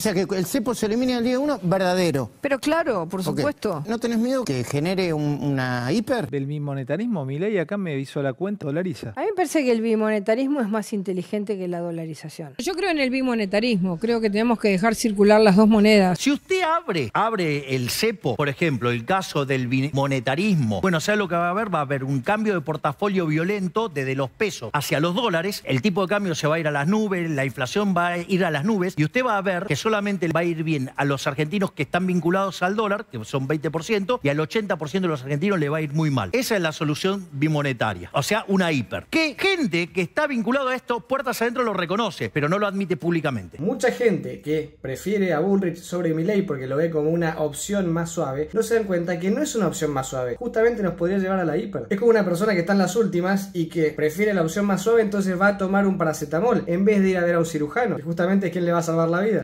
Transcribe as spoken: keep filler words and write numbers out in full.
O sea que el cepo se elimina el día uno, verdadero. Pero claro, por Ok. supuesto. ¿No tenés miedo que genere un- una hiper? Del bimonetarismo, Milei acá me hizo la cuenta, dolariza. A mí me parece que el bimonetarismo es más inteligente que la dolarización. Yo creo en el bimonetarismo, creo que tenemos que dejar circular las dos monedas. Si usted abre, abre el cepo, por ejemplo, el caso del bimonetarismo, bueno, ¿sabe lo que va a haber? Va a haber un cambio de portafolio violento desde los pesos hacia los dólares, el tipo de cambio se va a ir a las nubes, la inflación va a ir a las nubes, y usted va a ver que solamente le va a ir bien a los argentinos que están vinculados al dólar, que son veinte por ciento, y al ochenta por ciento de los argentinos le va a ir muy mal. Esa es la solución bimonetaria, o sea, una hiper. Que gente que está vinculado a esto, puertas adentro lo reconoce, pero no lo admite públicamente. Mucha gente que prefiere a Bullrich sobre Milei porque lo ve como una opción más suave, no se dan cuenta que no es una opción más suave. Justamente nos podría llevar a la hiper. Es como una persona que está en las últimas y que prefiere la opción más suave, entonces va a tomar un paracetamol en vez de ir a ver a un cirujano, que justamente es quien le va a salvar la vida.